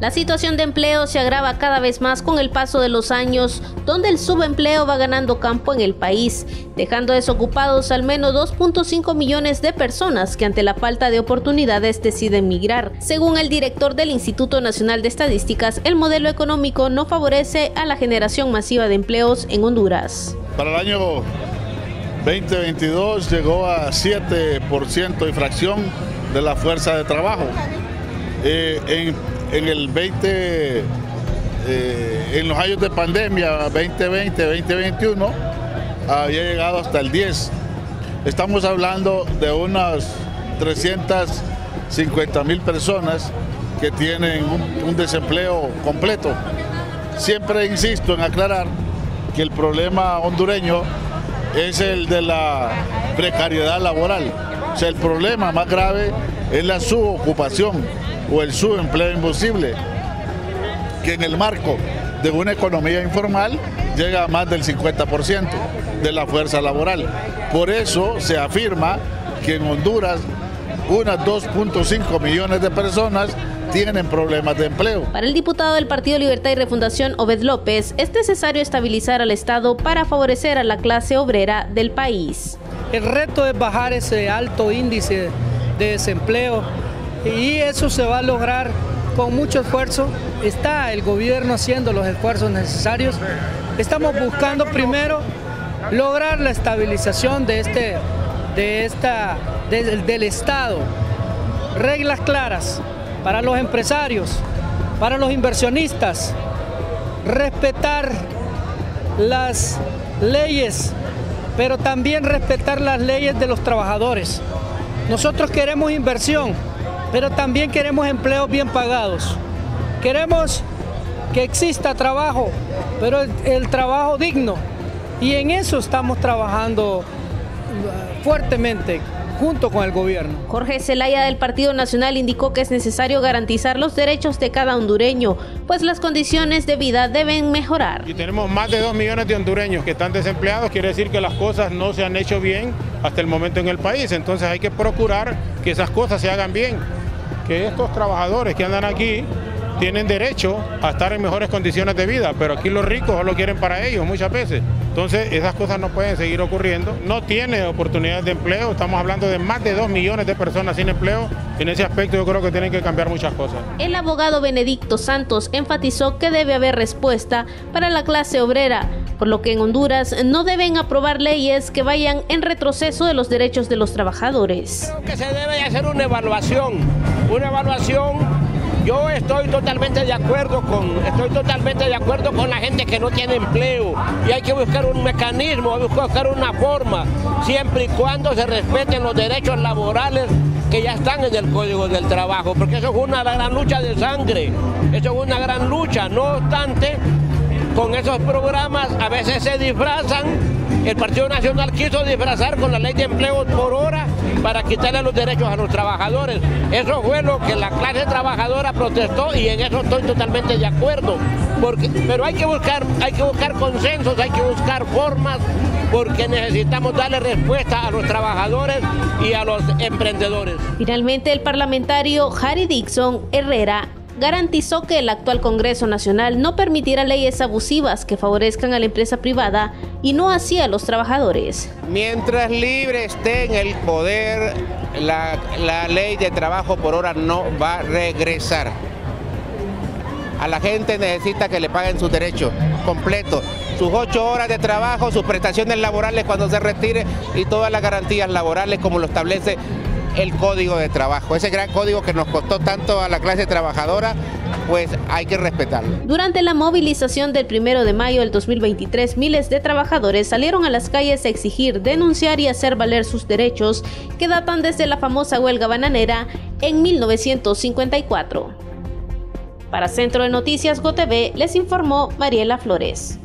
La situación de empleo se agrava cada vez más con el paso de los años, donde el subempleo va ganando campo en el país, dejando desocupados al menos 2.5 millones de personas que ante la falta de oportunidades deciden migrar. Según el director del Instituto Nacional de Estadísticas, el modelo económico no favorece a la generación masiva de empleos en Honduras. Para el año 2022 llegó a 7% y fracción de la fuerza de trabajo. En los años de pandemia 2020, 2021 había llegado hasta el 10. Estamos hablando de unas 350,000 personas que tienen un desempleo completo. Siempre insisto en aclarar que el problema hondureño es el de la precariedad laboral. O sea, el problema más grave es la subocupación o el subempleo imposible, que en el marco de una economía informal llega a más del 50% de la fuerza laboral. Por eso se afirma que en Honduras unas 2.5 millones de personas tienen problemas de empleo. Para el diputado del Partido Libertad y Refundación, Obed López, es necesario estabilizar al Estado para favorecer a la clase obrera del país. El reto es bajar ese alto índice de desempleo y eso se va a lograr con mucho esfuerzo. Está el gobierno haciendo los esfuerzos necesarios. Estamos buscando primero lograr la estabilización del Estado. Reglas claras para los empresarios, para los inversionistas, respetar las leyes, pero también respetar las leyes de los trabajadores. Nosotros queremos inversión, pero también queremos empleos bien pagados. Queremos que exista trabajo, pero el trabajo digno. Y en eso estamos trabajando fuertemente junto con el gobierno. Jorge Zelaya del Partido Nacional indicó que es necesario garantizar los derechos de cada hondureño, pues las condiciones de vida deben mejorar. Y tenemos más de 2 millones de hondureños que están desempleados, quiere decir que las cosas no se han hecho bien hasta el momento en el país, entonces hay que procurar que esas cosas se hagan bien, que estos trabajadores que andan aquí tienen derecho a estar en mejores condiciones de vida, pero aquí los ricos solo quieren para ellos muchas veces. Entonces esas cosas no pueden seguir ocurriendo, no tiene oportunidades de empleo, estamos hablando de más de 2 millones de personas sin empleo. En ese aspecto yo creo que tienen que cambiar muchas cosas. El abogado Benedicto Santos enfatizó que debe haber respuesta para la clase obrera, por lo que en Honduras no deben aprobar leyes que vayan en retroceso de los derechos de los trabajadores. Creo que se debe hacer una evaluación. Yo estoy totalmente de acuerdo con la gente que no tiene empleo y hay que buscar un mecanismo, hay que buscar una forma, siempre y cuando se respeten los derechos laborales que ya están en el Código del Trabajo, porque eso es una gran lucha de sangre, eso es una gran lucha. No obstante, con esos programas a veces se disfrazan. El Partido Nacional quiso disfrazar con la ley de empleo por hora para quitarle los derechos a los trabajadores. Eso fue lo que la clase trabajadora protestó y en eso estoy totalmente de acuerdo. Pero hay que buscar consensos, hay que buscar formas, porque necesitamos darle respuesta a los trabajadores y a los emprendedores. Finalmente, el parlamentario Harry Dixon Herrera garantizó que el actual Congreso Nacional no permitirá leyes abusivas que favorezcan a la empresa privada y no así a los trabajadores. Mientras libre esté en el poder, la ley de trabajo por hora no va a regresar. A la gente necesita que le paguen sus derechos completos, sus 8 horas de trabajo, sus prestaciones laborales cuando se retire y todas las garantías laborales como lo establece el Código de Trabajo, ese gran código que nos costó tanto a la clase trabajadora, pues hay que respetarlo. Durante la movilización del 1 de mayo del 2023, miles de trabajadores salieron a las calles a exigir, denunciar y hacer valer sus derechos que datan desde la famosa huelga bananera en 1954. Para Centro de Noticias GOTV les informó Mariela Flores.